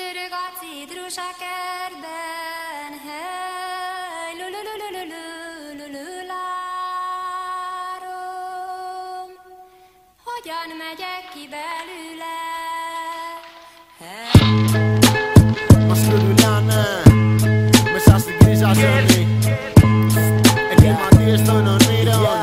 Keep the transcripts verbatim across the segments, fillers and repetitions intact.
Ragazzi druscia kerden, hey, lulululululularom. Hogyan megyek ki belőle? Μας λουλουλάνε μέσα στην κρίζα ζώνη. Εγκληματίες των ονείρων.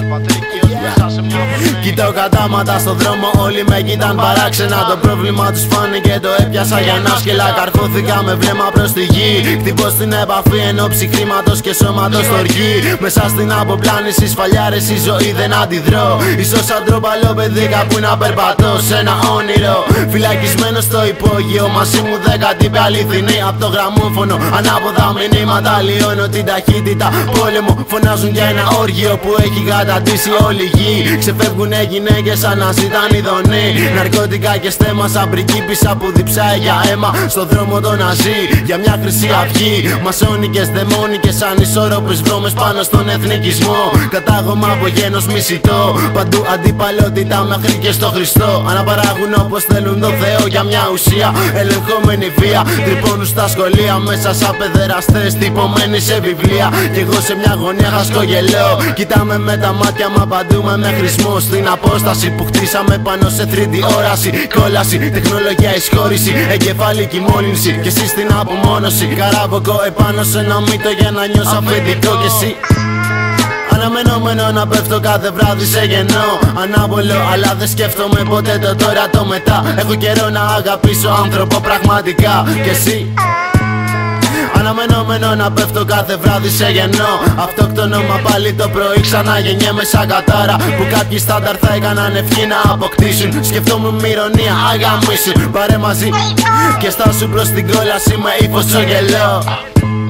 Κοιτάω κατάματα στον δρόμο, όλοι με κοίταν παράξενα. Το πρόβλημα τους φάνηκε, το έπιασα για να σκελά. Καρφώθηκα με βλέμμα προς τη γη. Χτυπώ στην επαφή εν όψη χρήματος και σώματος στοργή. Μέσα στην αποπλάνηση σφαλιάρες η ζωή δεν αντιδρώ. Ίσως σαν τροπαλό παιδί κάπου να περπατώ σε ένα όνειρο. Φυλακισμένος στο υπόγειο, μαζί μου δέκα τύποι αληθινοί. Απ' το γραμμόφωνο ανάποδα μηνύματα, λιώνω την ταχύτητα. Πόλεμο φωνάζουν για ένα όργιο που έχει καταντήσει όλη η γη. Ξεφεύγουνε γυναίκες σαν να ζητάν ειδονή. Ναρκώτικα και στέμα σαν πριγκίπισσα που διψάει για αίμα. Στο δρόμο το να ζει για μια χρυσή αυγή. Μασόνικες, δαιμόνικες, ανισόρροπες βρώμες πάνω στον εθνικισμό. Κατάγωμα από γένος μισητό. Παντού αντιπαλότητα μέχρι και στο Χριστό. Αναπαράγουν όπως θέλουν το Θεό για μια ουσία. Ελεγχόμενη βία. Τρυπώνουν στα σχολεία μέσα σαν παιδεραστές. Τυπωμένοι σε βιβλία. Κι εγώ σε μια γωνία χασκογελώ. Κοιτάμε με τα μάτια μα απαντούμε με χρησμό. Στην απόσταση που χτίσαμε πάνω σε τρίτη όραση. Κόλαση, τεχνολογία εισχώρηση. Εγκεφαλική μόλυνση και εσύ στην απομόνωση. Καράβοκο επάνω σε ένα μύτο για να νιώσω αφεντικό κι εσύ. Αναμενόμενο να πέφτω κάθε βράδυ σε γεννό. Ανάβολο, αλλά δεν σκέφτομαι ποτέ το τώρα το μετά. Έχω καιρό να αγαπήσω άνθρωπο πραγματικά. Κι εσύ. Αναμενόμενο να πέφτω κάθε βράδυ σε γεννό. Αυτόκτονο μα πάλι το πρωί ξανά γεννιέμαι σαν κατάρα. Που κάποιοι στάνταρ θα έκαναν ευχή να αποκτήσουν. Σκεφτόμουν με ηρωνία, αγαμίσουν. Πάρε μαζί και στάσου προς την κόλαση με ύφος στο γελό.